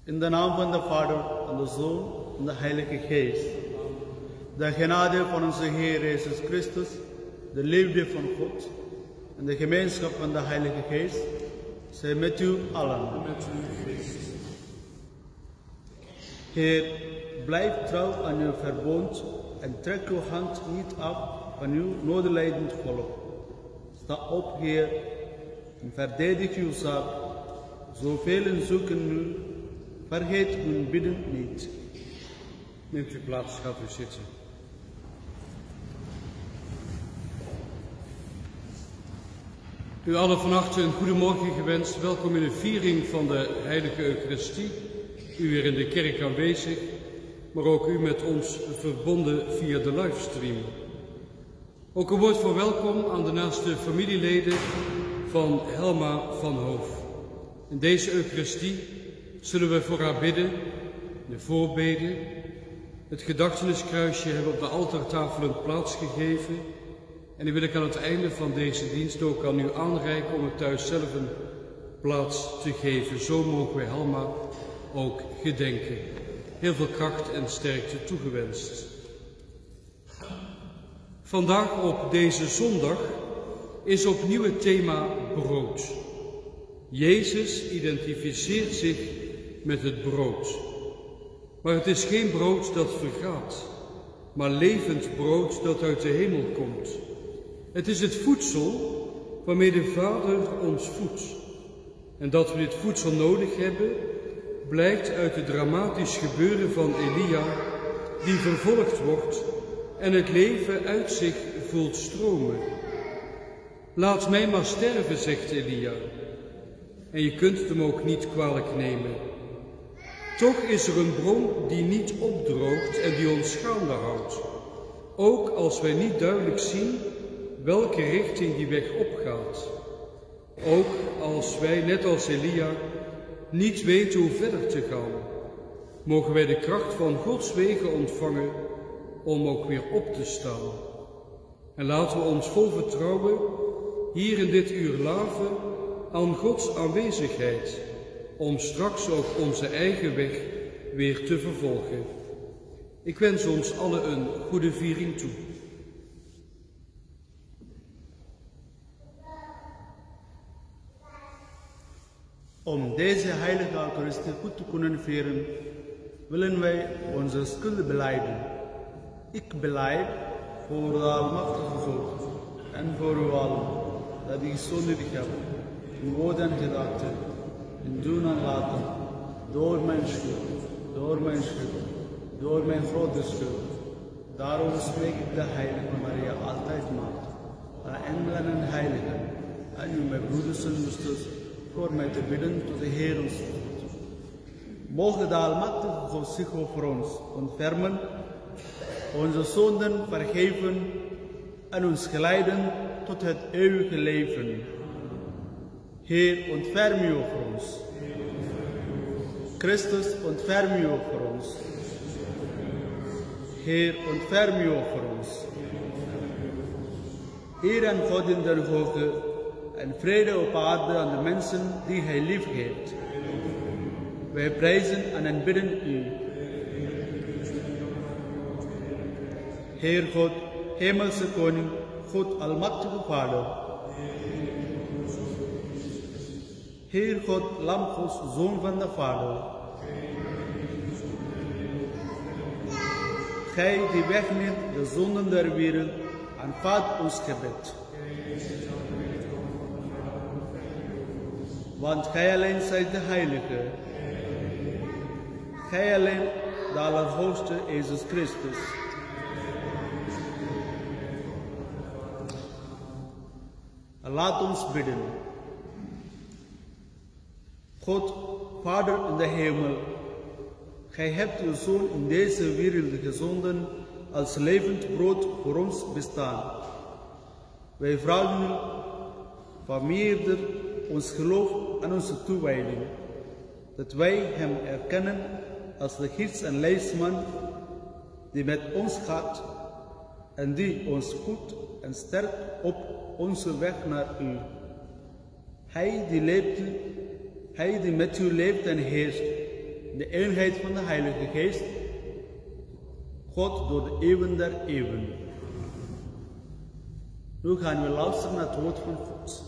In de naam van de Vader, en de Zoon, en de Heilige Geest. De genade van onze Heer Jezus Christus, de liefde van God en de gemeenschap van de Heilige Geest, zij met u allen. Heer, blijf trouw aan uw verbond en trek uw hand niet af van uw noodlijdend volk. Sta op, Heer, en verdedig uw zaak. Zoveel zoeken u, vergeet hun bidden niet. Neemt u plaats, gaat u zitten. U allen van harte een goedemorgen gewenst. Welkom in de viering van de Heilige Eucharistie. U weer in de kerk aanwezig, maar ook u met ons verbonden via de livestream. Ook een woord van welkom aan de naaste familieleden van Helma van Hoof. In deze Eucharistie zullen we voor haar bidden, de voorbeden. Het gedachteneskruisje hebben we op de altaartafelen plaats gegeven. En die wil ik aan het einde van deze dienst ook aan u aanreiken om het thuis zelf een plaats te geven. Zo mogen we Helma ook gedenken. Heel veel kracht en sterkte toegewenst. Vandaag op deze zondag is opnieuw het thema brood. Jezus identificeert zich met het brood. Maar het is geen brood dat vergaat, maar levend brood dat uit de hemel komt. Het is het voedsel waarmee de Vader ons voedt. En dat we dit voedsel nodig hebben, blijkt uit het dramatisch gebeuren van Elia, die vervolgd wordt en het leven uit zich voelt stromen. Laat mij maar sterven, zegt Elia. En je kunt het hem ook niet kwalijk nemen. Toch is er een bron die niet opdroogt en die ons gaande houdt. Ook als wij niet duidelijk zien welke richting die weg opgaat. Ook als wij, net als Elia, niet weten hoe verder te gaan, mogen wij de kracht van Gods wegen ontvangen om ook weer op te staan. En laten we ons vol vertrouwen hier in dit uur laven aan Gods aanwezigheid, om straks ook onze eigen weg weer te vervolgen. Ik wens ons allen een goede viering toe. Om deze heilige Eucharistie goed te kunnen vieren, willen wij onze schuld belijden. Ik belijd voor de Almachtige God en voor u allen, dat ik zondig heb, in woord en gedachte, in doen en laten, door mijn schuld, door mijn grote schuld. Daarom spreek ik de heilige Maria altijd maat, haar engelen en heiligen, en u mijn broeders en zusters, voor mij te bidden tot de Heer ons God. Mogen de Almachtige God zich over ons ontfermen, onze zonden vergeven en ons geleiden tot het eeuwige leven. Heer, ontferm u over ons. Christus, ontferm u over ons. Heer, ontferm u over ons. Eer en God in den hoge en vrede op aarde aan de mensen die hij lief heeft. Wij prijzen en aanbidden u. Heer God, hemelse koning, God almachtige Vader. Heer God, lam Gods, Zoon van de Vader. Gij die wegneemt de zonden der wereld, aanvaardt ons gebed. Want gij alleen zijt de Heilige. Gij alleen de Allerhoogste Jezus Christus. Laat ons bidden. God, Vader in de hemel, gij hebt uw Zoon in deze wereld gezonden als levend brood voor ons bestaan. Wij vragen u, vermeerder ons geloof en onze toewijding, dat wij hem erkennen als de gids en leidsman die met ons gaat en die ons voedt en sterkt op onze weg naar u. Hij die met u leeft en heerst de eenheid van de Heilige Geest, God door de eeuwen der eeuwen. Nu gaan we luisteren naar het woord van God.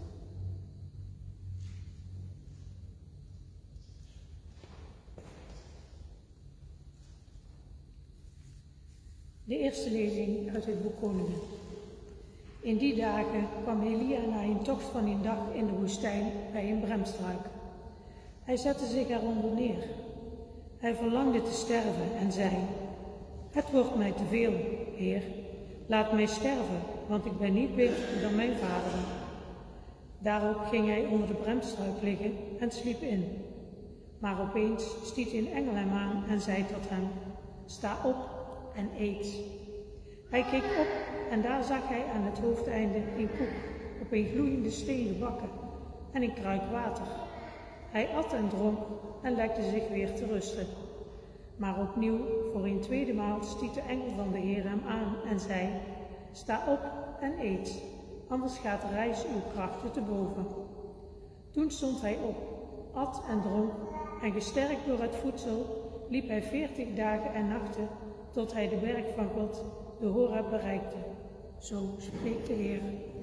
De eerste lezing uit het boek Koningen. In die dagen kwam Elia na een tocht van een dag in de woestijn bij een bremstruik. Hij zette zich eronder neer. Hij verlangde te sterven en zei: Het wordt mij te veel, Heer. Laat mij sterven, want ik ben niet beter dan mijn vaderen. Daarop ging hij onder de bremstruik liggen en sliep in. Maar opeens stiet een engel hem aan en zei tot hem: Sta op en eet. Hij keek op en daar zag hij aan het hoofdeinde een koek op een gloeiende steen gebakken en een kruik water. Hij at en dronk en legde zich weer te rusten. Maar opnieuw, voor een tweede maal, stiet de engel van de Heer hem aan en zei: Sta op en eet, anders gaat de reis uw krachten te boven. Toen stond hij op, at en dronk, en gesterkt door het voedsel liep hij 40 dagen en nachten tot hij de berg van God, de Horeb, bereikte. Zo spreekt de Heer.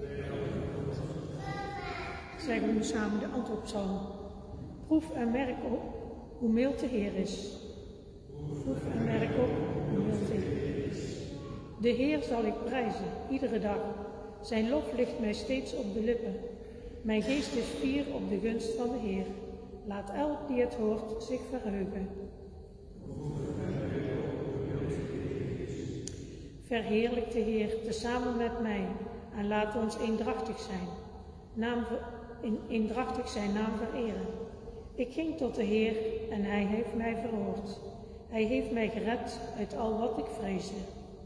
Zeggen we samen de antwoordpsalm. Proef en merk op hoe mild de Heer is. Proef en merk op hoe mild de Heer is. De Heer zal ik prijzen, iedere dag. Zijn lof ligt mij steeds op de lippen. Mijn geest is fier op de gunst van de Heer. Laat elk die het hoort zich verheugen. Verheerlijk de Heer tezamen met mij en laat ons eendrachtig zijn naam vereren. Ik ging tot de Heer en hij heeft mij verhoord. Hij heeft mij gered uit al wat ik vreesde.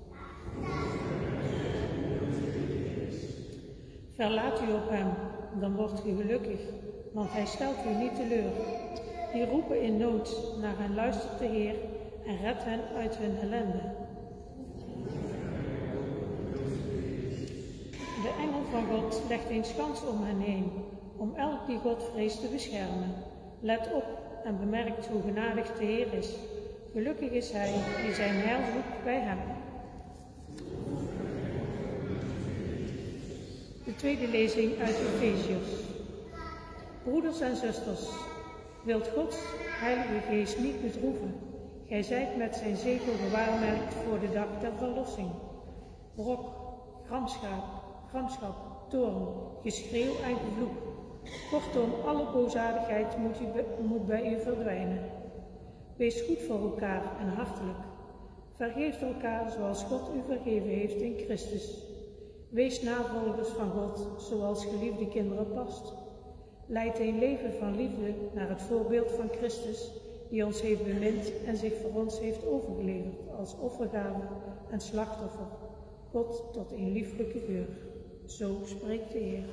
Verlaat u op hem, dan wordt u gelukkig, want hij stelt u niet teleur. Die roepen in nood, naar hen luistert de Heer en redt hen uit hun ellende. De engel van God legt een schans om hen heen, om elk die God vreest te beschermen. Let op en bemerkt hoe genadig de Heer is. Gelukkig is hij die zijn heil zoekt bij hem. De tweede lezing uit Efeziërs. Broeders en zusters, wilt Gods Heilige Geest niet bedroeven. Gij zijt met zijn zegel gewaarmerkt voor de dag der verlossing. Wrok, gramschap, toorn, geschreeuw en gevloek. Kortom, alle boosaardigheid moet bij u verdwijnen. Wees goed voor elkaar en hartelijk. Vergeeft elkaar zoals God u vergeven heeft in Christus. Wees navolgers van God, zoals geliefde kinderen past. Leid een leven van liefde naar het voorbeeld van Christus, die ons heeft bemind en zich voor ons heeft overgeleverd als offergave en slachtoffer. God tot een lieflijke geur. Zo spreekt de Heer.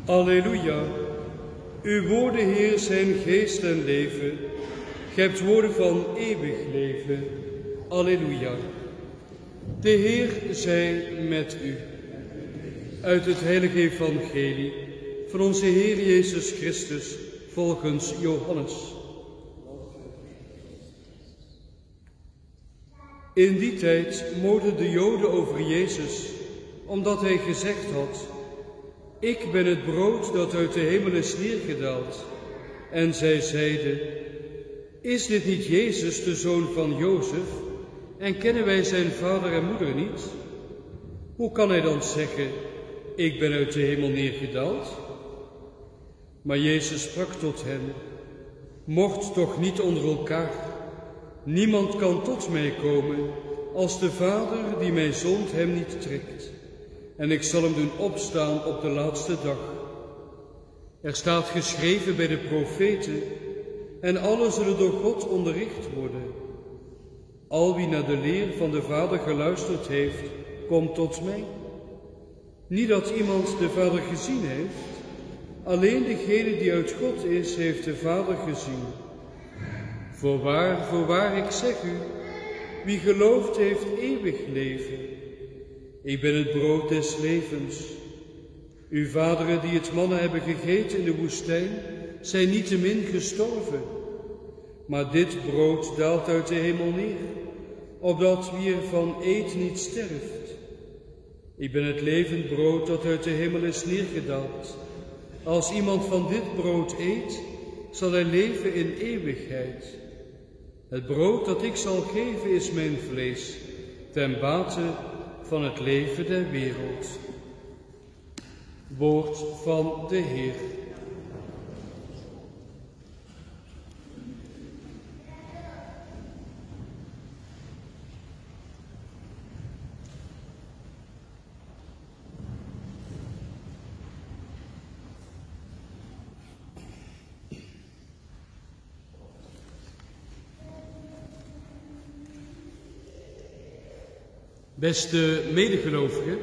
Alleluia. Uw woorden, Heer, zijn geest en leven. Gij hebt woorden van eeuwig leven. Alleluia. De Heer zij met u. Uit het heilige evangelie van onze Heer Jezus Christus volgens Johannes. In die tijd moorden de Joden over Jezus, omdat hij gezegd had: ik ben het brood dat uit de hemel is neergedaald. En zij zeiden: is dit niet Jezus, de zoon van Jozef? En kennen wij zijn vader en moeder niet? Hoe kan hij dan zeggen: ik ben uit de hemel neergedaald? Maar Jezus sprak tot hen: mocht toch niet onder elkaar. Niemand kan tot mij komen als de Vader die mij zond hem niet trekt. En ik zal hem doen opstaan op de laatste dag. Er staat geschreven bij de profeten: en allen zullen door God onderricht worden. Al wie naar de leer van de Vader geluisterd heeft, komt tot mij. Niet dat iemand de Vader gezien heeft, alleen degene die uit God is, heeft de Vader gezien. Voorwaar, ik zeg u, wie gelooft heeft eeuwig leven. Ik ben het brood des levens. Uw vaderen die het manna hebben gegeten in de woestijn, zijn niettemin gestorven. Maar dit brood daalt uit de hemel neer, opdat wie ervan eet niet sterft. Ik ben het levend brood dat uit de hemel is neergedaald. Als iemand van dit brood eet, zal hij leven in eeuwigheid. Het brood dat ik zal geven is mijn vlees, ten bate van het leven der wereld. Woord van de Heer. Beste medegelovigen,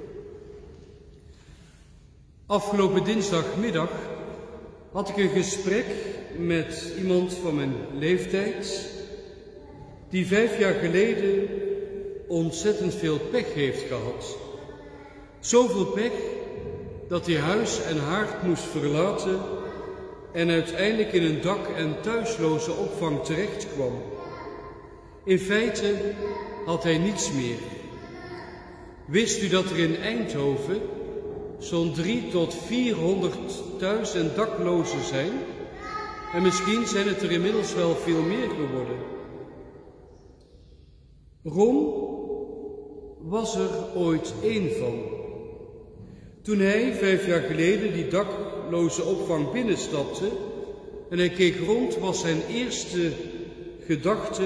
afgelopen dinsdagmiddag had ik een gesprek met iemand van mijn leeftijd die 5 jaar geleden ontzettend veel pech heeft gehad. Zoveel pech dat hij huis en haard moest verlaten en uiteindelijk in een dak- en thuisloze opvang terecht kwam. In feite had hij niets meer. Wist u dat er in Eindhoven zo'n 300.000 tot 400.000 daklozen zijn? En misschien zijn het er inmiddels wel veel meer geworden. Ron was er ooit één van. Toen hij 5 jaar geleden die dakloze opvang binnenstapte en hij keek rond, was zijn eerste gedachte: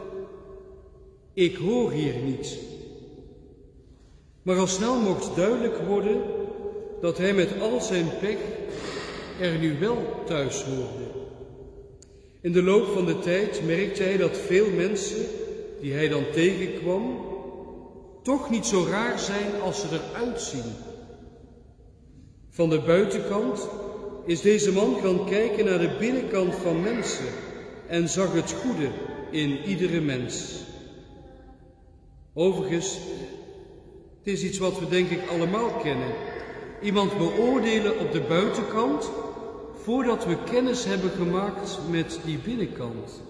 ik hoor hier niet. Maar al snel mocht duidelijk worden dat hij met al zijn pech er nu wel thuis hoorde. In de loop van de tijd merkte hij dat veel mensen die hij dan tegenkwam toch niet zo raar zijn als ze eruit zien. Van de buitenkant is deze man gaan kijken naar de binnenkant van mensen en zag het goede in iedere mens. Overigens, het is iets wat we denk ik allemaal kennen. Iemand beoordelen op de buitenkant voordat we kennis hebben gemaakt met die binnenkant.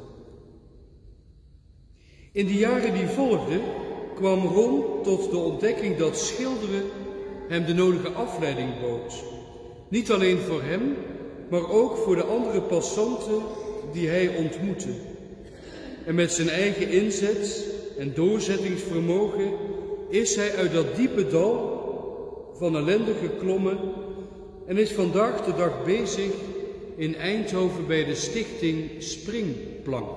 In de jaren die volgden kwam Ron tot de ontdekking dat schilderen hem de nodige afleiding bood. Niet alleen voor hem, maar ook voor de andere passanten die hij ontmoette. En met zijn eigen inzet en doorzettingsvermogen is hij uit dat diepe dal van ellende geklommen en is vandaag de dag bezig in Eindhoven bij de stichting Springplank.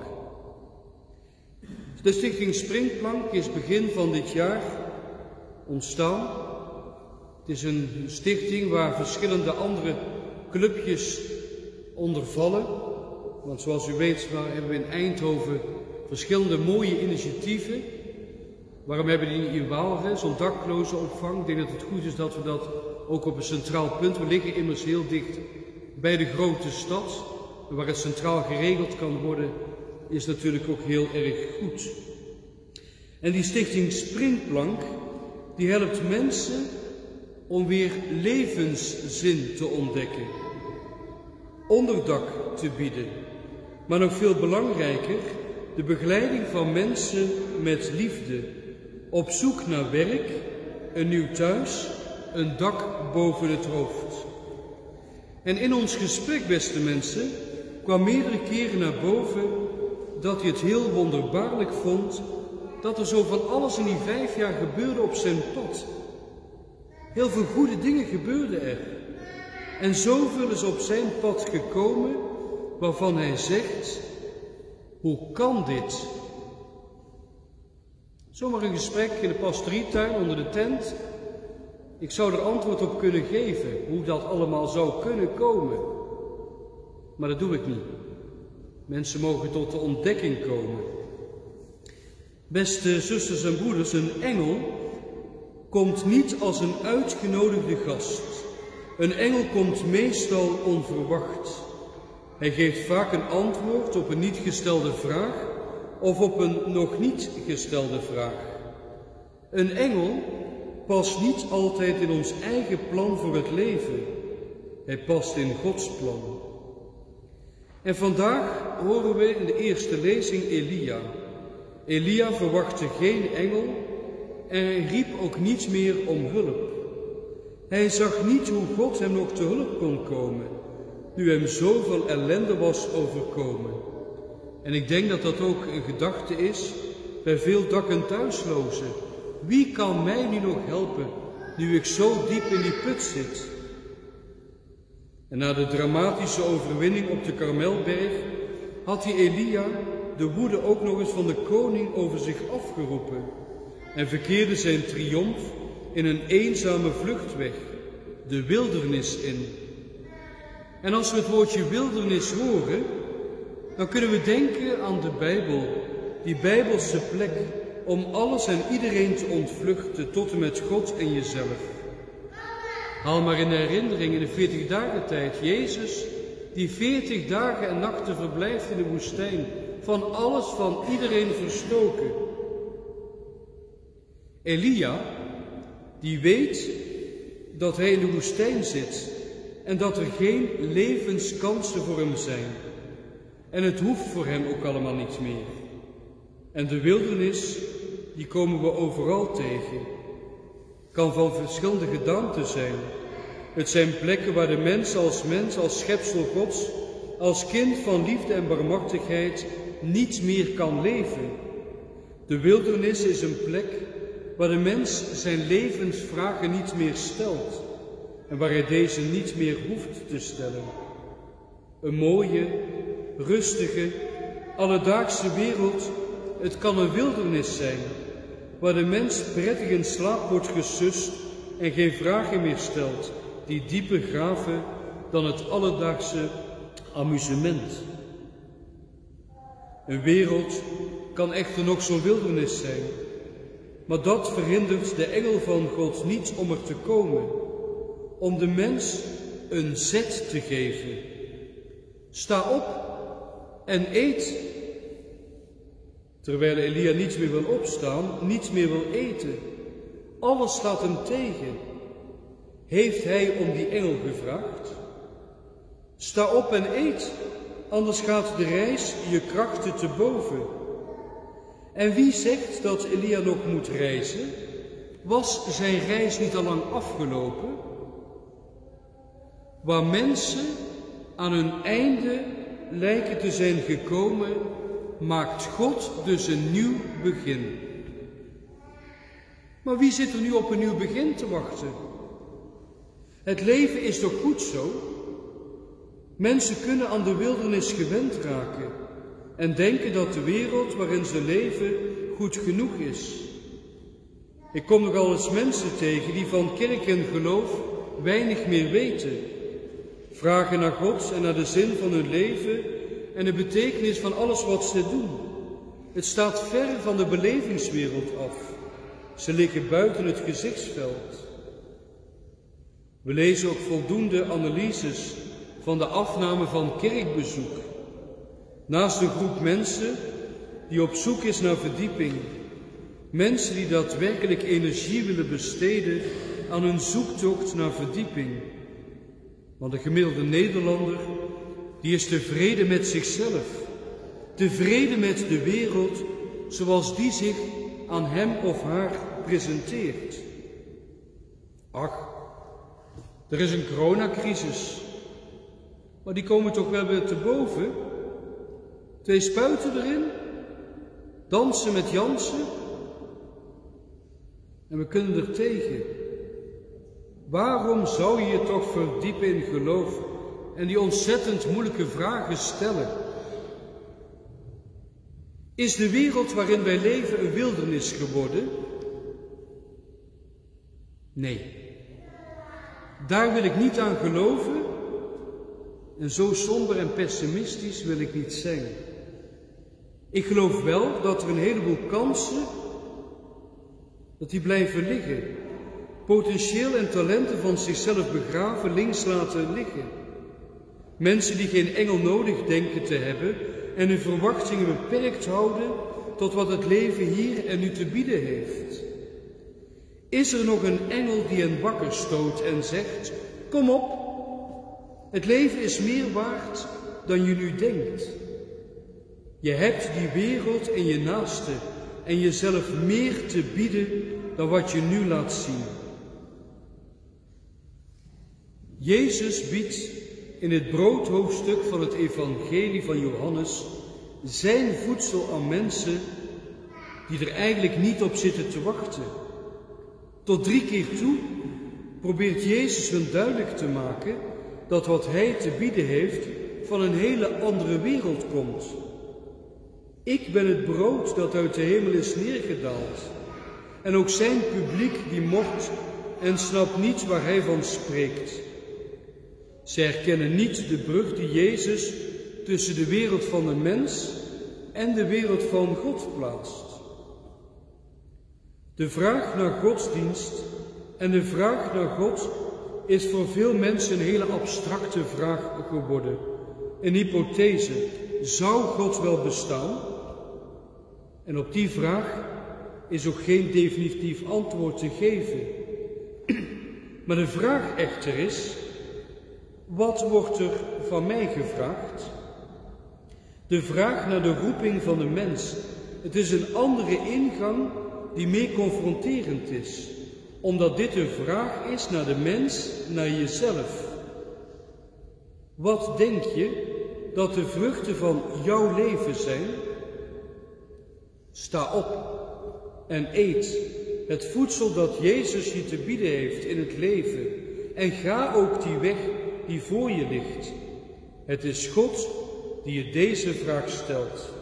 De stichting Springplank is begin van dit jaar ontstaan. Het is een stichting waar verschillende andere clubjes onder vallen. Want zoals u weet hebben we in Eindhoven verschillende mooie initiatieven. Waarom hebben die in Waalre zo'n daklozenopvang? Ik denk dat het goed is dat we dat ook op een centraal punt. We liggen immers heel dicht bij de grote stad. En waar het centraal geregeld kan worden, is natuurlijk ook heel erg goed. En die stichting Springplank, die helpt mensen om weer levenszin te ontdekken. Onderdak te bieden. Maar nog veel belangrijker, de begeleiding van mensen met liefde. Op zoek naar werk, een nieuw thuis, een dak boven het hoofd. En in ons gesprek, beste mensen, kwam meerdere keren naar boven dat hij het heel wonderbaarlijk vond dat er zo van alles in die 5 jaar gebeurde op zijn pad. Heel veel goede dingen gebeurden er. En zoveel is op zijn pad gekomen waarvan hij zegt, hoe kan dit? Zomaar een gesprek in de pastorietuin onder de tent. Ik zou er antwoord op kunnen geven, hoe dat allemaal zou kunnen komen. Maar dat doe ik niet. Mensen mogen tot de ontdekking komen. Beste zusters en broeders, een engel komt niet als een uitgenodigde gast. Een engel komt meestal onverwacht. Hij geeft vaak een antwoord op een niet gestelde vraag of op een nog niet gestelde vraag. Een engel past niet altijd in ons eigen plan voor het leven. Hij past in Gods plan. En vandaag horen we in de eerste lezing Elia. Elia verwachtte geen engel en hij riep ook niet meer om hulp. Hij zag niet hoe God hem nog te hulp kon komen, nu hem zoveel ellende was overkomen. En ik denk dat dat ook een gedachte is bij veel dak- en thuislozen. Wie kan mij nu nog helpen, nu ik zo diep in die put zit? En na de dramatische overwinning op de Karmelberg had die Elia de woede ook nog eens van de koning over zich afgeroepen en verkeerde zijn triomf in een eenzame vluchtweg, de wildernis in. En als we het woordje wildernis horen, dan kunnen we denken aan de Bijbel, die Bijbelse plek om alles en iedereen te ontvluchten tot en met God en jezelf. Haal maar in herinnering in de 40 dagen tijd Jezus, die 40 dagen en nachten verblijft in de woestijn, van alles, van iedereen verstoken. Elia, die weet dat hij in de woestijn zit en dat er geen levenskansen voor hem zijn. En het hoeft voor hem ook allemaal niet meer. En de wildernis, die komen we overal tegen. Kan van verschillende gedaanten zijn. Het zijn plekken waar de mens, als schepsel Gods, als kind van liefde en barmhartigheid niet meer kan leven. De wildernis is een plek waar de mens zijn levensvragen niet meer stelt en waar hij deze niet meer hoeft te stellen. Een mooie, rustige, alledaagse wereld, het kan een wildernis zijn, waar de mens prettig in slaap wordt gesust en geen vragen meer stelt, die dieper graven dan het alledaagse amusement. Een wereld kan echter nog zo'n wildernis zijn, maar dat verhindert de engel van God niet om er te komen, om de mens een zet te geven. Sta op en eet. Terwijl Elia niet meer wil opstaan, niet meer wil eten. Alles staat hem tegen. Heeft hij om die engel gevraagd? Sta op en eet, anders gaat de reis je krachten te boven. En wie zegt dat Elia nog moet reizen? Was zijn reis niet al lang afgelopen? Waar mensen aan hun einde lijken te zijn gekomen, maakt God dus een nieuw begin. Maar wie zit er nu op een nieuw begin te wachten? Het leven is toch goed zo? Mensen kunnen aan de wildernis gewend raken en denken dat de wereld waarin ze leven goed genoeg is. Ik kom nogal eens mensen tegen die van kerk en geloof weinig meer weten. Vragen naar God en naar de zin van hun leven en de betekenis van alles wat ze doen. Het staat ver van de belevingswereld af. Ze liggen buiten het gezichtsveld. We lezen ook voldoende analyses van de afname van kerkbezoek. Naast een groep mensen die op zoek is naar verdieping. Mensen die daadwerkelijk energie willen besteden aan hun zoektocht naar verdieping. Want de gemiddelde Nederlander, die is tevreden met zichzelf. Tevreden met de wereld zoals die zich aan hem of haar presenteert. Ach, er is een coronacrisis. Maar die komen toch wel weer te boven? 2 spuiten erin, dansen met Jansen en we kunnen er tegen. Waarom zou je je toch verdiepen in geloof en die ontzettend moeilijke vragen stellen? Is de wereld waarin wij leven een wildernis geworden? Nee. Daar wil ik niet aan geloven en zo somber en pessimistisch wil ik niet zijn. Ik geloof wel dat er een heleboel kansen, dat die blijven liggen. Potentieel en talenten van zichzelf begraven, links laten liggen. Mensen die geen engel nodig denken te hebben en hun verwachtingen beperkt houden tot wat het leven hier en nu te bieden heeft. Is er nog een engel die hen wakker stoot en zegt, kom op, het leven is meer waard dan je nu denkt. Je hebt die wereld en je naaste en jezelf meer te bieden dan wat je nu laat zien. Jezus biedt in het broodhoofdstuk van het evangelie van Johannes zijn voedsel aan mensen die er eigenlijk niet op zitten te wachten. Tot 3 keer toe probeert Jezus hun duidelijk te maken dat wat hij te bieden heeft van een hele andere wereld komt. Ik ben het brood dat uit de hemel is neergedaald. En ook zijn publiek die mocht en snapt niet waar hij van spreekt. Ze herkennen niet de brug die Jezus tussen de wereld van de mens en de wereld van God plaatst. De vraag naar godsdienst en de vraag naar God is voor veel mensen een hele abstracte vraag geworden. Een hypothese, zou God wel bestaan? En op die vraag is ook geen definitief antwoord te geven. Maar de vraag echter is, wat wordt er van mij gevraagd? De vraag naar de roeping van de mens. Het is een andere ingang die meer confronterend is, omdat dit een vraag is naar de mens, naar jezelf. Wat denk je dat de vruchten van jouw leven zijn? Sta op en eet het voedsel dat Jezus je te bieden heeft in het leven en ga ook die weg die voor je ligt. Het is God die je deze vraag stelt.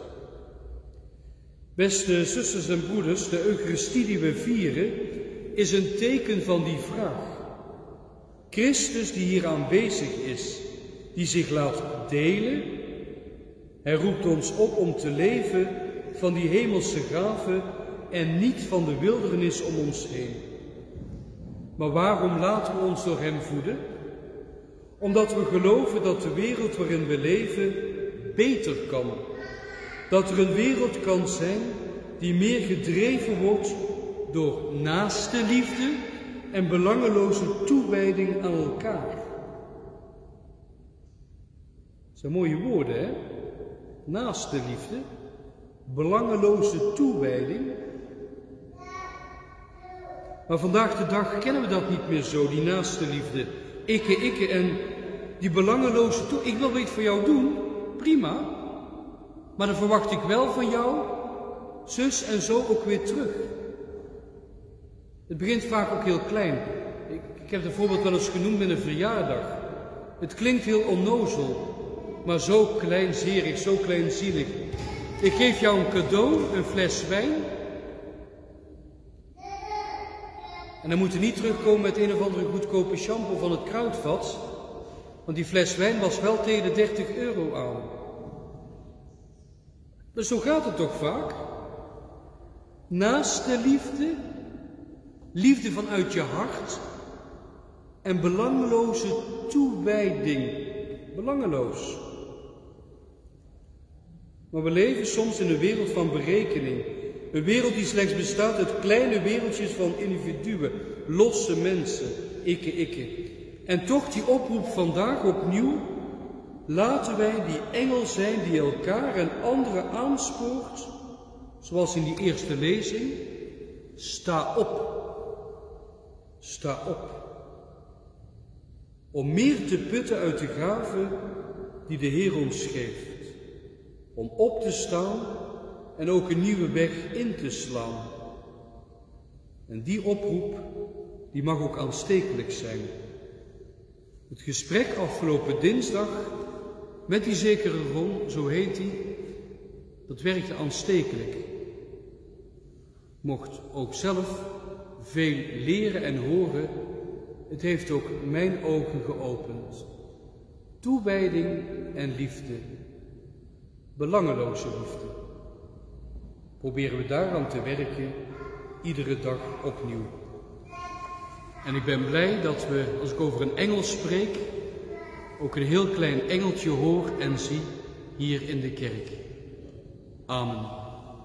Beste zusters en broeders, de Eucharistie die we vieren is een teken van die vraag. Christus die hier aanwezig is, die zich laat delen, hij roept ons op om te leven van die hemelse gaven en niet van de wildernis om ons heen. Maar waarom laten we ons door hem voeden? Omdat we geloven dat de wereld waarin we leven beter kan. Dat er een wereld kan zijn die meer gedreven wordt door naaste liefde en belangeloze toewijding aan elkaar. Dat zijn mooie woorden, hè? Naaste liefde, belangeloze toewijding. Maar vandaag de dag kennen we dat niet meer zo, die naaste liefde. Ikke en die belangeloze toewijding. Ik wil iets voor jou doen, prima. Maar dan verwacht ik wel van jou, zus en zo ook weer terug. Het begint vaak ook heel klein. Ik heb het voorbeeld wel eens genoemd met een verjaardag. Het klinkt heel onnozel, maar zo kleinzerig, zo kleinzielig. Ik geef jou een cadeau, een fles wijn. En dan moet je niet terugkomen met een of andere goedkope shampoo van het kruidvat. Want die fles wijn was wel tegen de 30 euro aan. Dus zo gaat het toch vaak? Naast de liefde, liefde vanuit je hart, en belangeloze toewijding. Belangeloos. Maar we leven soms in een wereld van berekening. Een wereld die slechts bestaat uit kleine wereldjes van individuen, losse mensen, ikke. En toch die oproep vandaag opnieuw, laten wij die engel zijn die elkaar en anderen aanspoort, zoals in die eerste lezing, sta op. Sta op. Om meer te putten uit de gave die de Heer ons geeft. Om op te staan en ook een nieuwe weg in te slaan. En die oproep, die mag ook aanstekelijk zijn. Het gesprek afgelopen dinsdag met die zekere Ron, zo heet die, dat werkte aanstekelijk. Mocht ook zelf veel leren en horen, het heeft ook mijn ogen geopend. Toewijding en liefde. Belangeloze liefde. Proberen we daaraan te werken, iedere dag opnieuw. En ik ben blij dat we, als ik over een engel spreek, ook een heel klein engeltje hoor en zie hier in de kerk. Amen.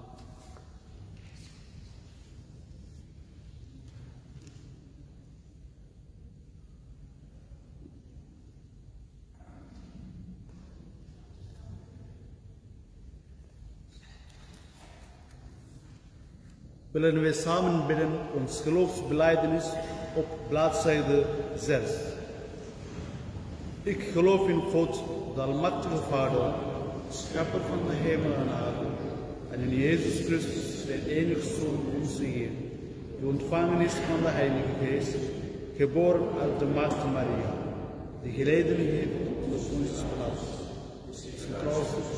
Willen wij samen bidden ons geloofsbelijdenis op bladzijde 6. Ik geloof in God, de almachtige Vader, schepper van de hemel en aarde, en in Jezus Christus, zijn enige Zoon, onze Heer, die ontvangen is van de Heilige Geest, geboren uit de Maagd Maria, die geleden heeft onder Pontius Pilatus, is gekruisigd,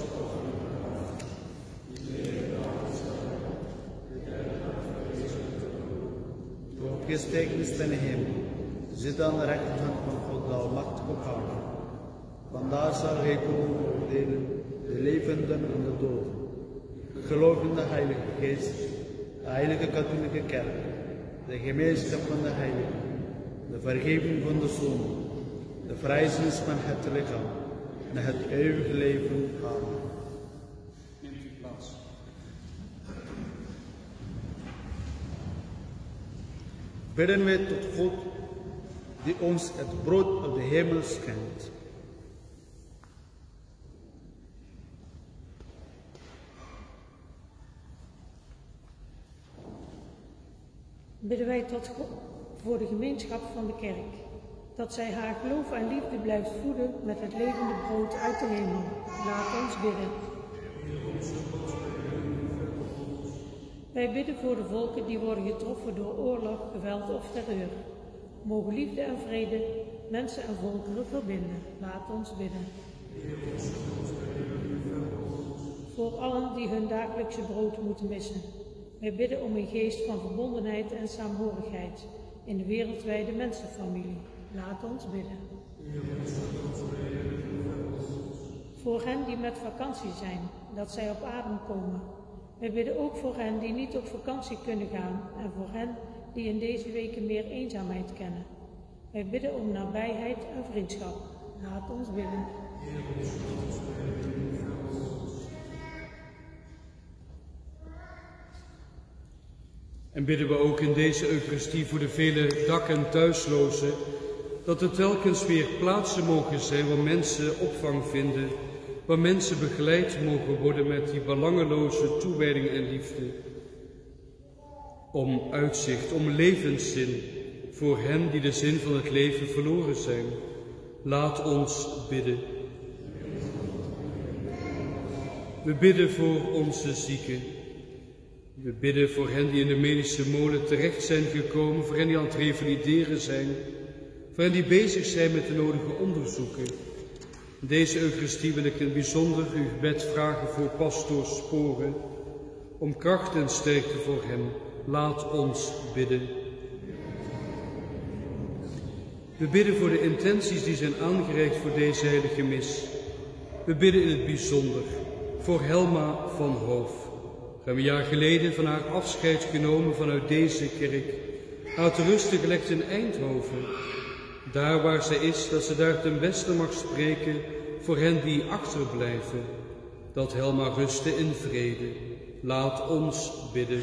gestegen is ten hemel, zit aan de rechterhand van God, de almachtige Vader. Vandaar zal hij komen oordelen de levenden en de doden. Ik geloof in de Heilige Geest, de Heilige Katholieke Kerk, de gemeenschap van de Heiligen, de vergeving van de zonden, de vrijzenis van het lichaam en het eeuwige leven. Amen. Neemt u plaats. Bidden wij tot God, die ons het brood uit de hemel schenkt. Bidden wij tot God voor de gemeenschap van de kerk, dat zij haar geloof en liefde blijft voeden met het levende brood uit de hemel. Laat ons bidden. Wij bidden voor de volken die worden getroffen door oorlog, geweld of terreur. Mogen liefde en vrede mensen en volkeren verbinden. Laat ons bidden. Voor allen die hun dagelijkse brood moeten missen. Wij bidden om een geest van verbondenheid en saamhorigheid in de wereldwijde mensenfamilie. Laat ons bidden. Voor hen die met vakantie zijn, dat zij op adem komen. Wij bidden ook voor hen die niet op vakantie kunnen gaan en voor hen die in deze weken meer eenzaamheid kennen. Wij bidden om nabijheid en vriendschap. Laat ons bidden. En bidden we ook in deze Eucharistie voor de vele dak- en thuislozen, dat er telkens weer plaatsen mogen zijn waar mensen opvang vinden, waar mensen begeleid mogen worden met die belangeloze toewijding en liefde. Om uitzicht, om levenszin voor hen die de zin van het leven verloren zijn. Laat ons bidden. We bidden voor onze zieken. We bidden voor hen die in de medische molen terecht zijn gekomen, voor hen die aan het revalideren zijn, voor hen die bezig zijn met de nodige onderzoeken. In deze Eucharistie wil ik in het bijzonder uw gebed vragen voor pastoor Sporen, om kracht en sterkte voor hem. Laat ons bidden. We bidden voor de intenties die zijn aangereikt voor deze heilige mis. We bidden in het bijzonder voor Helma van Hoof. Ruim een jaar geleden van haar afscheid genomen vanuit deze kerk, haar te rusten gelegd in Eindhoven. Daar waar zij is, dat ze daar ten beste mag spreken voor hen die achterblijven, dat hel mag rusten in vrede. Laat ons bidden.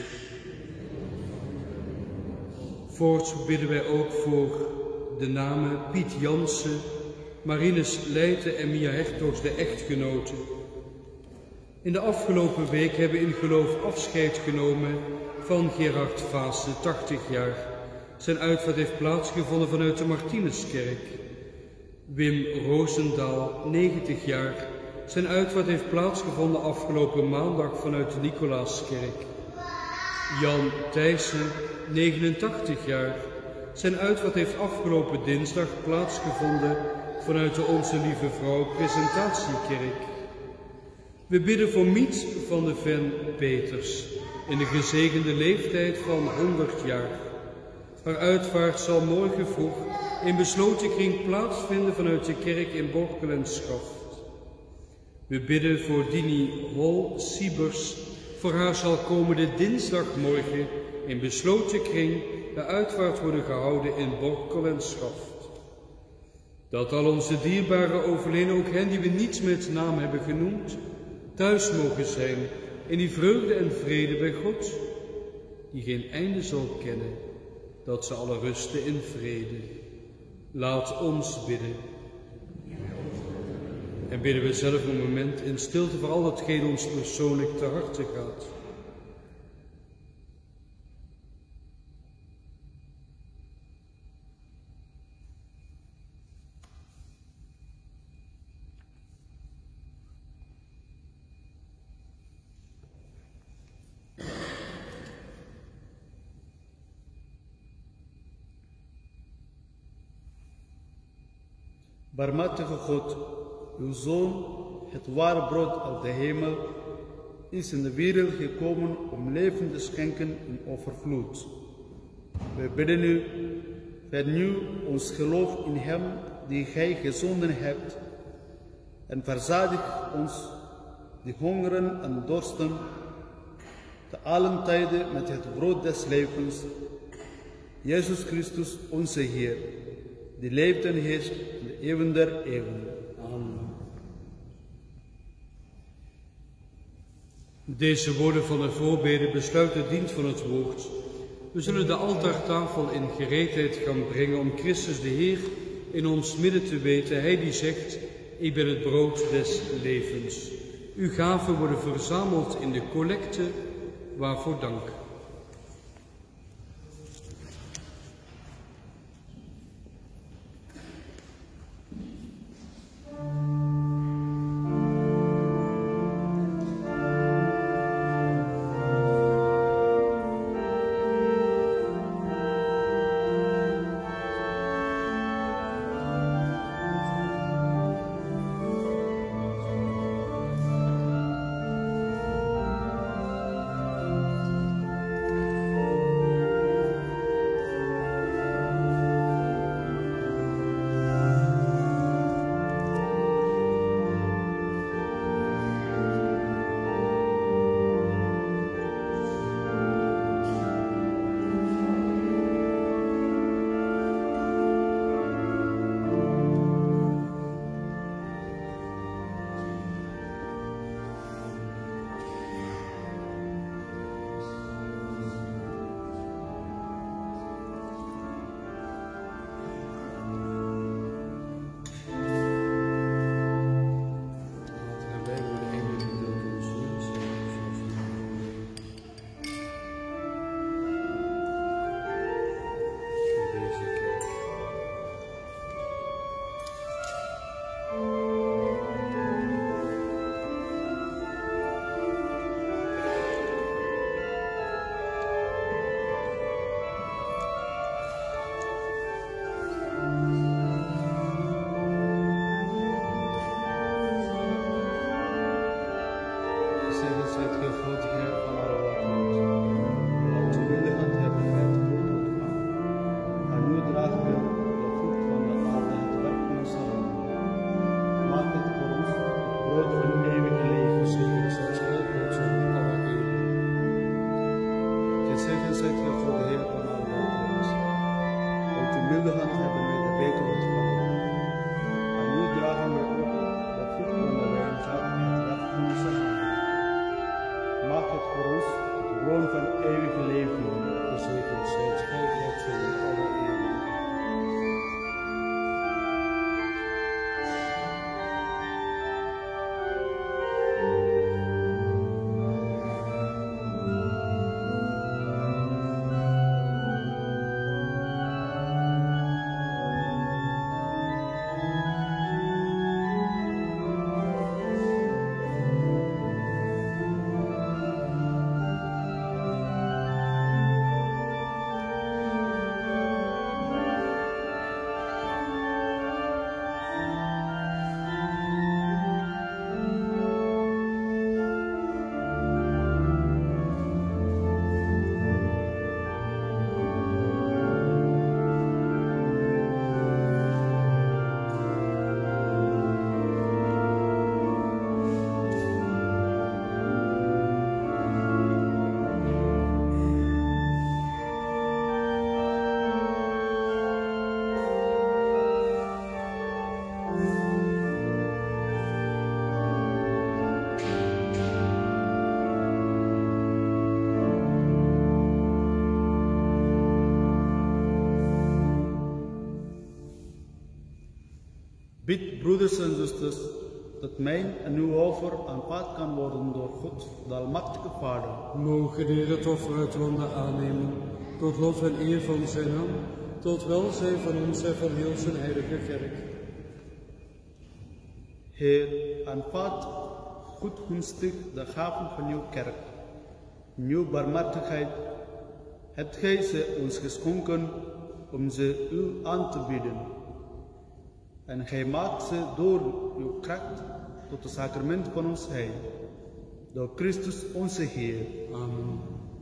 Voorts bidden wij ook voor de namen Piet Jansen, Marinus Leijten en Mia Hertogs, de echtgenoten. In de afgelopen week hebben we in geloof afscheid genomen van Gerard Vaassen, 80 jaar. Zijn uitvaart heeft plaatsgevonden vanuit de Martinuskerk. Wim Roosendaal, 90 jaar. Zijn uitvaart heeft plaatsgevonden afgelopen maandag vanuit de Nicolaaskerk. Jan Thijssen, 89 jaar. Zijn uitvaart heeft afgelopen dinsdag plaatsgevonden vanuit de Onze Lieve Vrouw Presentatiekerk. We bidden voor Miet van de Ven Peters in de gezegende leeftijd van 100 jaar. Haar uitvaart zal morgen vroeg in besloten kring plaatsvinden vanuit de kerk in Borkel en Schaft. We bidden voor Dini Hol-Siebers. Voor haar zal komende dinsdagmorgen in besloten kring de uitvaart worden gehouden in Borkel en Schaft. Dat al onze dierbaren overleden, ook hen die we niet met naam hebben genoemd, thuis mogen zijn in die vreugde en vrede bij God, die geen einde zal kennen, dat ze alle rusten in vrede. Laat ons bidden. En bidden we zelf een moment in stilte voor al datgene ons persoonlijk te harte gaat. Barmhartige God, uw Zoon, het ware brood uit de hemel, is in de wereld gekomen om leven te schenken in overvloed. We bidden u, vernieuw ons geloof in hem die gij gezonden hebt en verzadig ons die hongeren en dorsten te allen tijden met het brood des levens, Jezus Christus onze Heer, die leeft en heerst in de eeuwen der eeuwen. Amen. Deze woorden van de voorbeden besluiten de dienst van het woord. We zullen de altaartafel in gereedheid gaan brengen om Christus de Heer in ons midden te weten. Hij die zegt, ik ben het brood des levens. Uw gaven worden verzameld in de collecte, waarvoor dank. het voor ons de bron van eeuwige leven. Gezegend zijt gij, God, in alle eeuwen. Bid, broeders en zusters, dat mijn en uw offer aanvaard kan worden door God, de Almachtige Vader. Mogen de Heer het offer uit wanden aannemen, tot lof en eer van zijn naam, tot welzijn van ons en van heel zijn heilige kerk. Heer, aanvaard goedgunstig de gaven van uw kerk. In uw barmhartigheid hebt gij ze ons geschonken om ze u aan te bieden. En gij maakt ze door uw kracht tot het sacrament van ons heil. Door Christus onze Heer. Amen.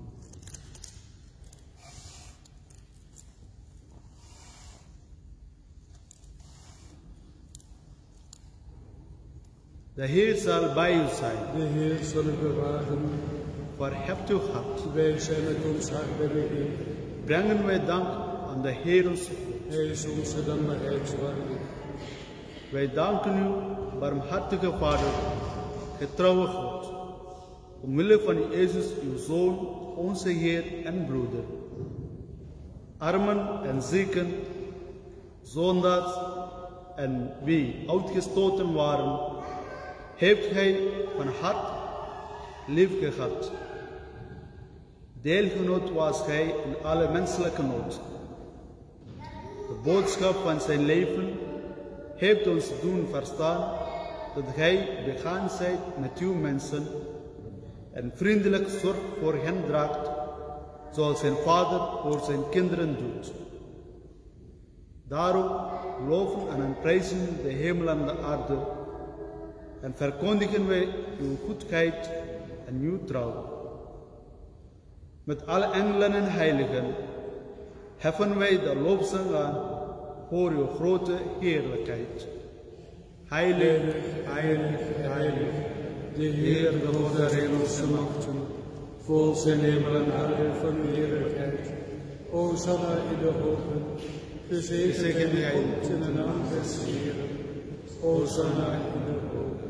De Heer zal bij u zijn. De Heer zal u bewaren. Verheft uw hart. Wij zijn met ons hart bij de Heer. Brengen wij dank aan de Heer onze God. Hij is onze dankbaarheidswaardig. Wij danken u, barmhartige Vader, getrouwe God, omwille van Jezus, uw Zoon, onze Heer en broeder. Armen en zieken, zondaars en wie uitgestoten waren, heeft gij van hart lief gehad. Deelgenoot was gij in alle menselijke nood. De boodschap van zijn leven heeft ons doen verstaan dat gij begaan zijt met uw mensen en vriendelijk zorg voor hen draagt, zoals zijn vader voor zijn kinderen doet. Daarom loven en prijzen de hemel en de aarde en verkondigen wij uw goedheid en uw trouw. Met alle engelen en heiligen heffen wij de loofzang aan voor uw grote heerlijkheid. Heilig, heilig, heilig, de Heer, de God der hemelse machten, vol zijn hemel en aarde van heerlijkheid. Hosanna in de hogen, gezegend gij komt in de naam des Heeren. Hosanna in de hogen.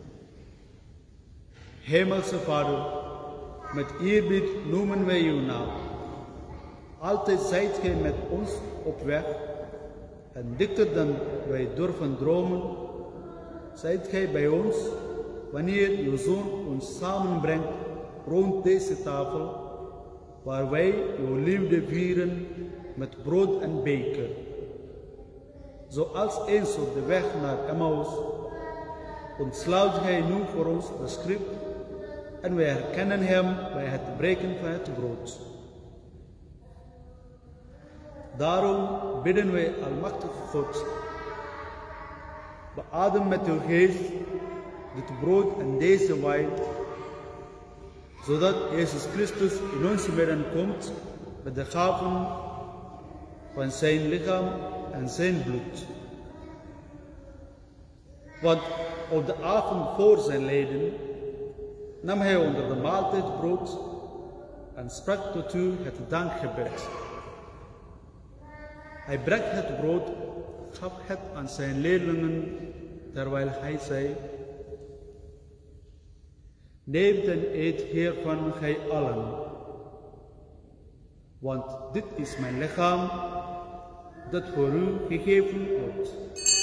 Hemelse Vader, met eerbied noemen wij uw naam. Altijd zijt gij met ons op weg, en dichter dan wij durven dromen, zijt gij bij ons, wanneer uw Zoon ons samenbrengt rond deze tafel, waar wij uw liefde vieren met brood en beker. Zoals eens op de weg naar Emmaus, ontsluit gij nu voor ons de schrift, en wij herkennen hem bij het breken van het brood. Daarom bidden wij, Almachtige God, beadem met uw geest dit brood en deze wijn, zodat Jezus Christus in ons midden komt met de gaven van zijn lichaam en zijn bloed. Want op de avond voor zijn lijden nam hij onder de maaltijd brood en sprak tot u het dankgebed. Hij brak het brood, gaf het aan zijn leerlingen, terwijl hij zei: Neemt en eet hiervan gij allen. Want dit is mijn lichaam, dat voor u gegeven wordt.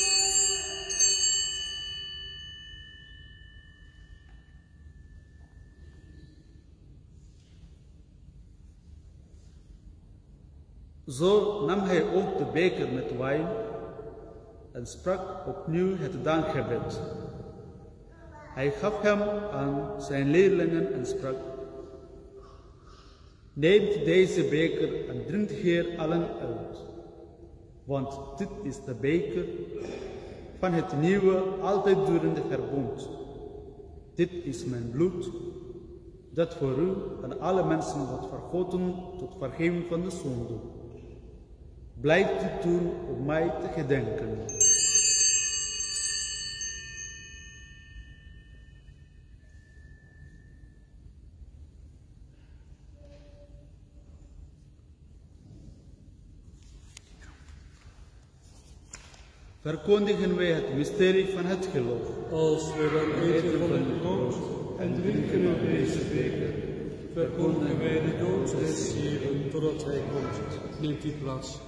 Zo nam hij ook de beker met wijn en sprak opnieuw het dankgebed. Hij gaf hem aan zijn leerlingen en sprak: Neemt deze beker en drinkt hier allen uit, want dit is de beker van het nieuwe, altijd durende verbond. Dit is mijn bloed, dat voor u en alle mensen wordt vergoten tot vergeving van de zonde. Blijf dit doen om mij te gedenken. Verkondigen wij het mysterie van het geloof. Als we dan eten van het brood en drinken uit deze beker, verkondigen wij de dood des Heeren totdat hij komt. Neemt die plaats.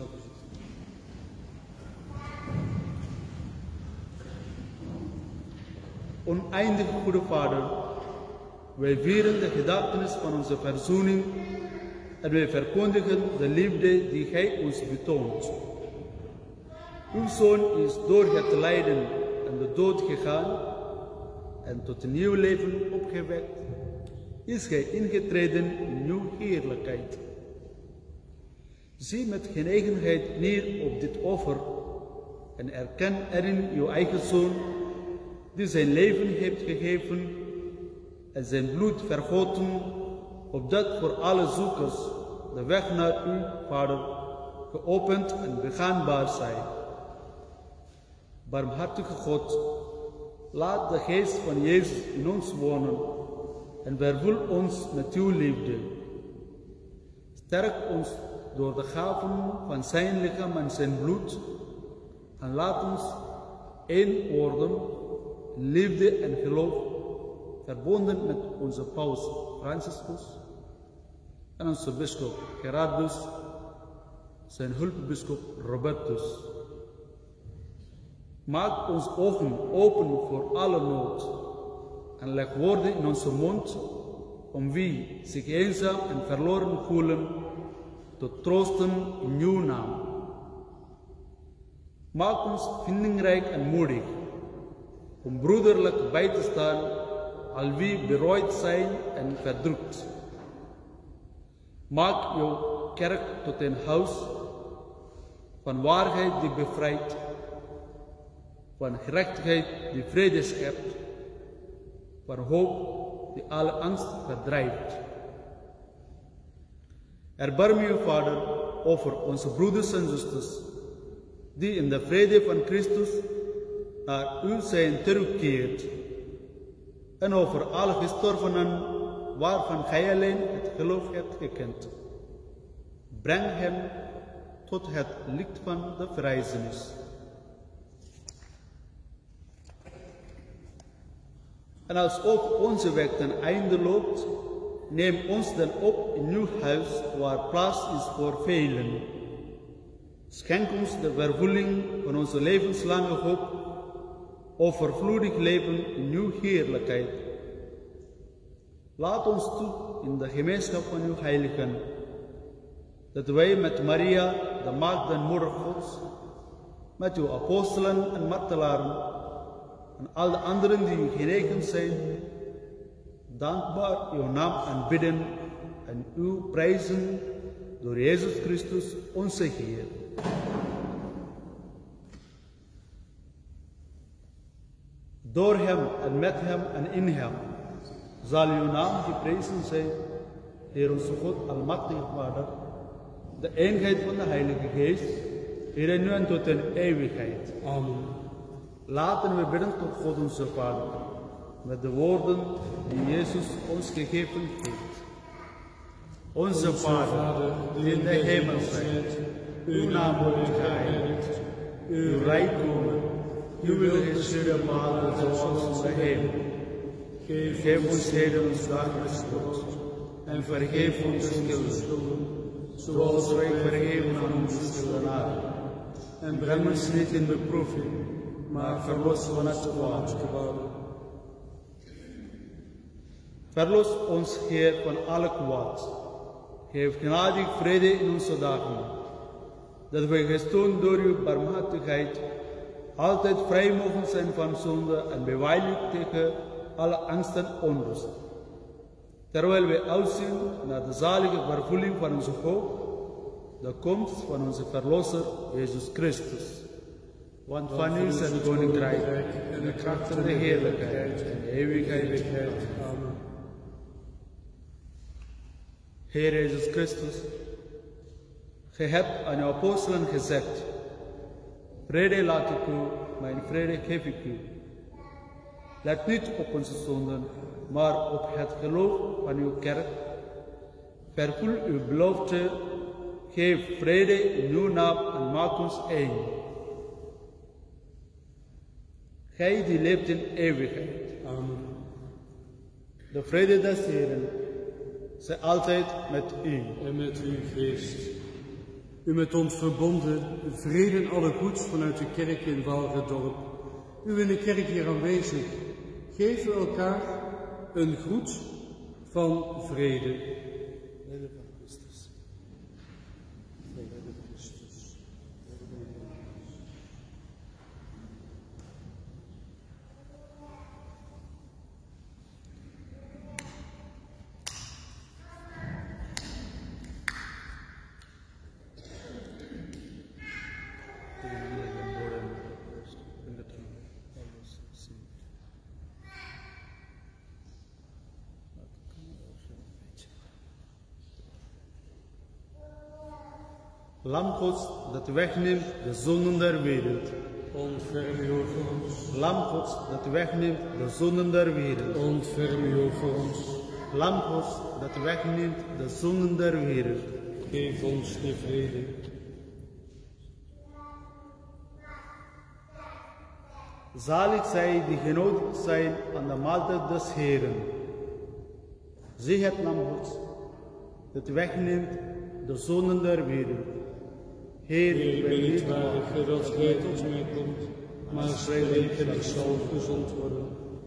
Oneindige Goede Vader, wij vieren de gedachtenis van onze verzoening en wij verkondigen de liefde die Gij ons betoont. Uw Zoon is door het lijden en de dood gegaan en tot een nieuw leven opgewekt, is Gij ingetreden in uw heerlijkheid. Zie met genegenheid neer op dit offer en erken erin uw eigen Zoon, die zijn leven heeft gegeven en zijn bloed vergoten, opdat voor alle zoekers de weg naar u, Vader, geopend en begaanbaar zij. Barmhartige God, laat de geest van Jezus in ons wonen en vervul ons met uw liefde. Sterk ons door de gaven van zijn lichaam en zijn bloed en laat ons één worden, liefde en geloof, verbonden met onze paus Franciscus en onze bischop Gerardus, zijn hulpbischop Robertus. Maak ons ogen open voor alle nood en leg woorden in onze mond om wie zich eenzaam en verloren voelen tot troosten in uw naam. Maak ons vindingrijk en moedig om broederlijk bij te staan al wie berooid zijn en verdrukt. Maak uw kerk tot een huis van waarheid die bevrijdt, van gerechtigheid die vrede schept, van hoop die alle angst verdrijft. Erbarm u, Vader, over onze broeders en zusters, die in de vrede van Christus naar u zijn teruggekeerd, en over alle gestorvenen waarvan gij alleen het geloof hebt gekend. Breng hen tot het licht van de verrijzenis. En als ook onze weg ten einde loopt, neem ons dan op in uw huis waar plaats is voor velen. Schenk ons de vervulling van onze levenslange hoop, overvloedig leven in uw heerlijkheid. Laat ons toe in de gemeenschap van uw heiligen, dat wij met Maria, de maagd en moeder Gods, met uw apostelen en martelaren en al de anderen die u genegen zijn, dankbaar uw naam aanbidden en u prijzen door Jezus Christus onze Heer. Door hem en met hem en in hem zal uw naam geprezen zijn, Heer onze God, almachtige Vader, de eenheid van de Heilige Geest, hier en nu en tot in eeuwigheid. Amen. Laten we bidden tot God onze Vader, met de woorden die Jezus ons gegeven heeft. Onze Vader, die in de hemel zijt, uw naam wordt geheiligd, uw rijk komen, uw wil geschieden worden zoals in de hemel. Geef ons heden ons dagelijks brood. En vergeef ons schulden, zoals wij vergeven aan onze schuldenaren. En breng ons niet in beproeving, maar verlos van het kwaad. Verlos ons, Heer, van alle kwaad. Geef genadig vrede in onze dagen, dat wij gesteund door uw barmhartigheid altijd vrij mogen zijn van zonde en beveiligd tegen alle angst en onrust. Terwijl wij uitzien naar de zalige vervulling van onze hoop, de komst van onze Verlosser, Jezus Christus. Want van u is het koninkrijk en de kracht en de heerlijkheid en de eeuwigheid. Amen. Heer Jezus Christus, gij hebt aan uw apostelen gezegd: vrede laat ik u, mijn vrede geef ik u. Let niet op onze zonden, maar op het geloof van uw kerk. Vervul uw belofte, geef vrede in uw naam en maak ons één. Gij die leeft in eeuwigheid. Amen. De vrede des Heeren zij altijd met u. En met uw geest. U met ons verbonden, vrede en alle goeds vanuit de kerk in Walredorp. U in de kerk hier aanwezig. Geven elkaar een groet van vrede. Vrede van Christus. Vrede van Christus. Lam Gods dat wegneemt de zonden der wereld. Ontferm u over ons. Lam Gods dat wegneemt de zonden der wereld. Ontferm u over ons. Lam Gods dat wegneemt de zonden der wereld. Geef ons de vrede. Zalig zij die genodigd zijn aan de maaltijd des Heeren. Zie het Lam Gods dat wegneemt de zonden der wereld. Heer, ik ben niet waardig dat gij tot mij komt, maar spreek en ik zal gezond worden.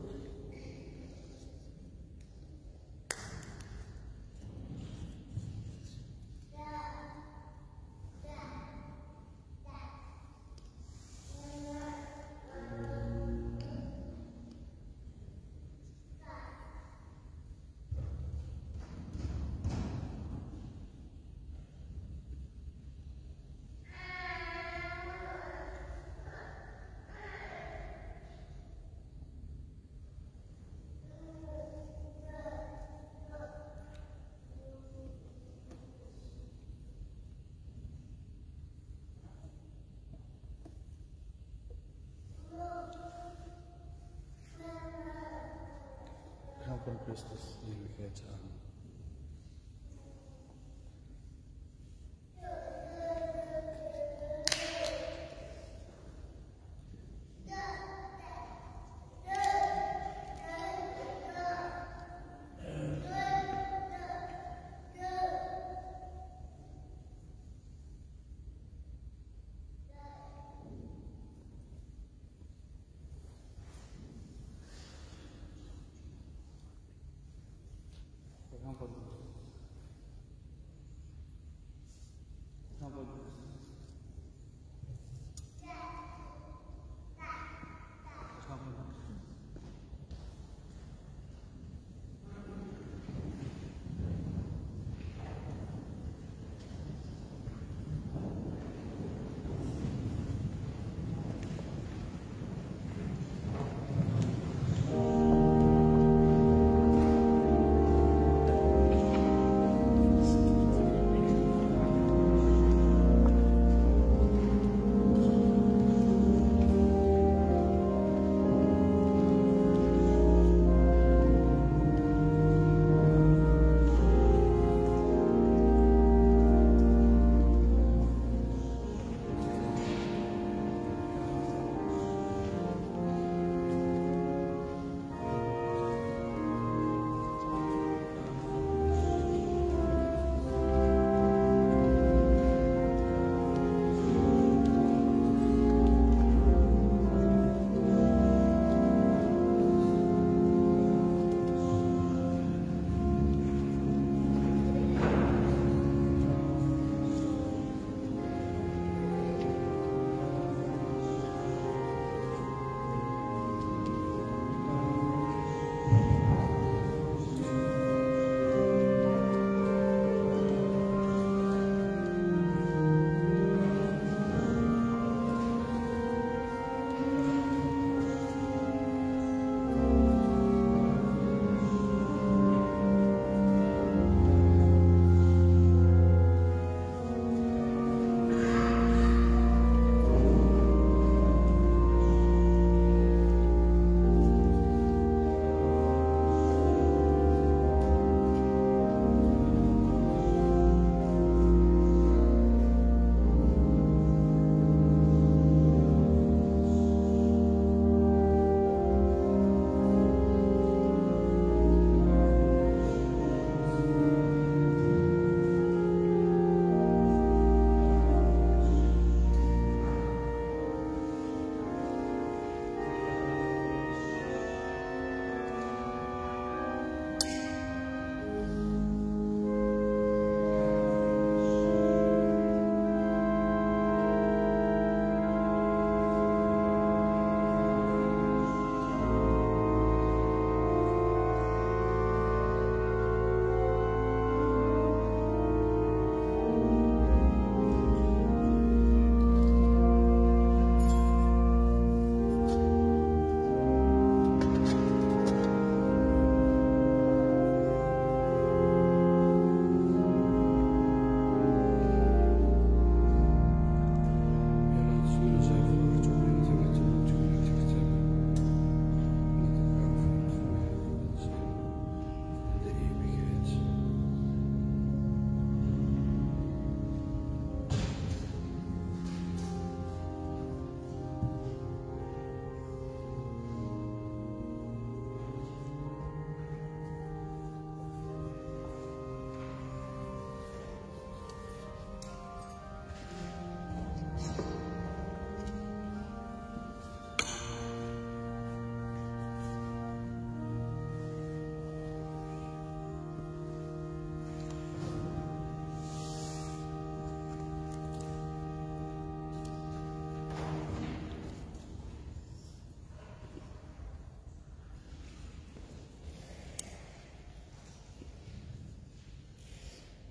Van Christus, eeuwigheid. Amen.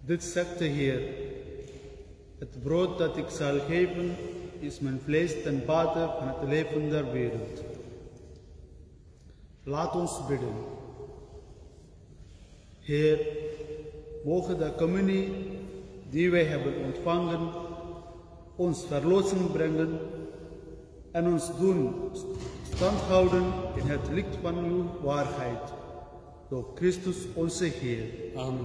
Dit zegt de Heer. Het brood dat ik zal geven is mijn vlees ten bate van het leven der wereld. Laat ons bidden. Heer, mogen de communie die wij hebben ontvangen ons verlossing brengen en ons doen standhouden in het licht van uw waarheid. Door Christus onze Heer. Amen.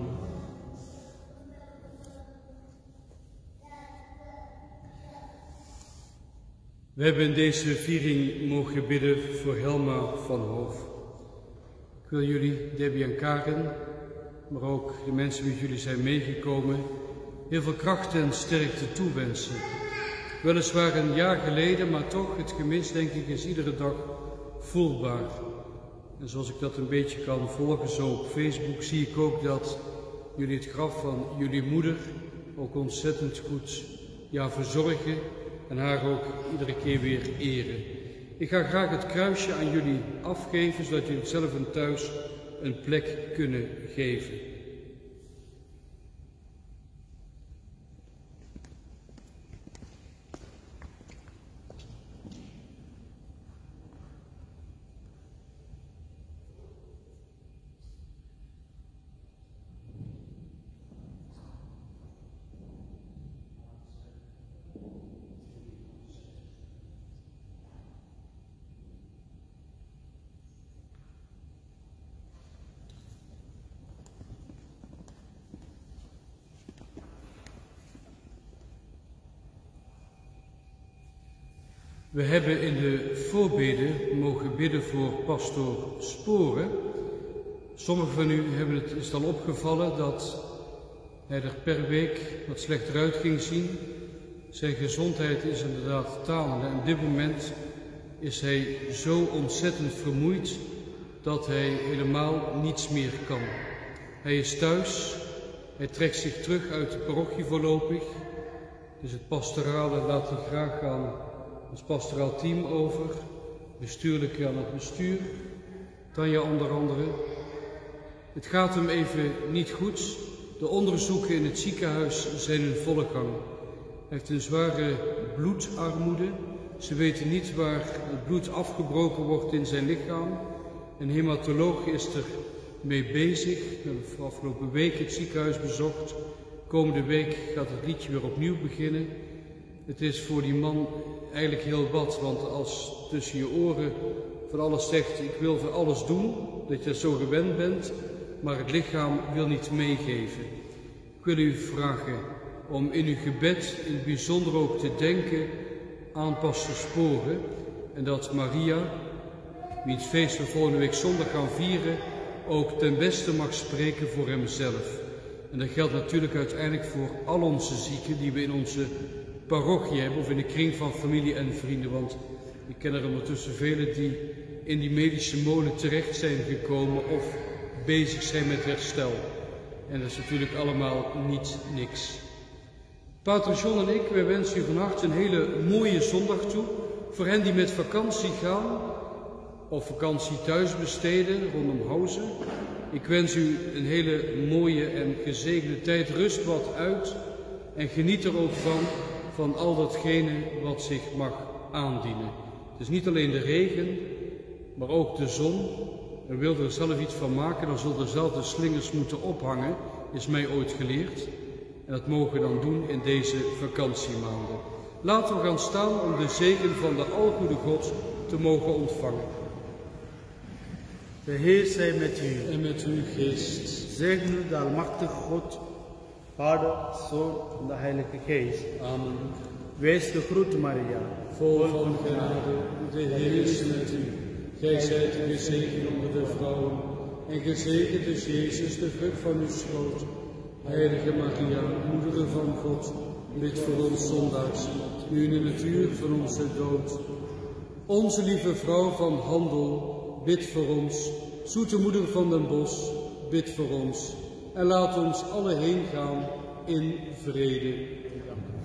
We hebben in deze viering mogen bidden voor Helma van Hoof. Ik wil jullie, Debbie en Karen, maar ook de mensen met jullie zijn meegekomen, heel veel kracht en sterkte toewensen. Weliswaar een jaar geleden, maar toch, het gemis denk ik is iedere dag voelbaar. En zoals ik dat een beetje kan volgen zo op Facebook, zie ik ook dat jullie het graf van jullie moeder ook ontzettend goed verzorgen en haar ook iedere keer weer eren. Ik ga graag het kruisje aan jullie afgeven, zodat jullie het zelf en thuis een plek kunnen geven. We hebben in de voorbeden mogen bidden voor pastoor Sporen. Sommigen van u is het al opgevallen dat hij er per week wat slechter uit ging zien. Zijn gezondheid is inderdaad talende en op dit moment is hij zo ontzettend vermoeid dat hij helemaal niets meer kan. Hij is thuis, hij trekt zich terug uit de parochie voorlopig. Dus het pastorale laat hij graag aan ons pastoraal team over, bestuurlijk aan het bestuur, Tanja onder andere. Het gaat hem even niet goed. De onderzoeken in het ziekenhuis zijn in volle gang. Hij heeft een zware bloedarmoede. Ze weten niet waar het bloed afgebroken wordt in zijn lichaam. Een hematoloog is er mee bezig. We hebben afgelopen week het ziekenhuis bezocht. Komende week gaat het liedje weer opnieuw beginnen. Het is voor die man eigenlijk heel wat, want als tussen je oren van alles zegt, ik wil voor alles doen, dat je zo gewend bent, maar het lichaam wil niet meegeven. Ik wil u vragen om in uw gebed in het bijzonder ook te denken aan pastoor Sporen en dat Maria, wie het feest van volgende week zondag gaan vieren, ook ten beste mag spreken voor hemzelf. En dat geldt natuurlijk uiteindelijk voor al onze zieken die we in onze parochie hebben of in de kring van familie en vrienden, want ik ken er ondertussen velen die in die medische molen terecht zijn gekomen of bezig zijn met herstel. En dat is natuurlijk allemaal niet niks. Pater John en ik, wij wensen u van harte een hele mooie zondag toe. Voor hen die met vakantie gaan of vakantie thuis besteden rondom Hausen. Ik wens u een hele mooie en gezegende tijd. Rust wat uit en geniet er ook van al datgene wat zich mag aandienen. Het is niet alleen de regen, maar ook de zon. En wil er zelf iets van maken, dan zullen er zelf de slingers moeten ophangen, is mij ooit geleerd. En dat mogen we dan doen in deze vakantiemaanden. Laten we gaan staan om de zegen van de algoede God te mogen ontvangen. De Heer zij met u. En met uw geest. Zegen u de almachtige God, Vader, Zoon en de Heilige Geest. Amen. Wees gegroet, Maria. Vol van genade, de Heer is met u. Gij zijt gezegend onder de vrouwen, en gezegend is Jezus, de vrucht van uw schoot. Heilige Maria, moeder van God, bid voor ons zondaars, nu in het uur van onze dood. Onze lieve vrouw van Handel, bid voor ons. Zoete moeder van den Bos, bid voor ons. En laat ons alle heen gaan in vrede.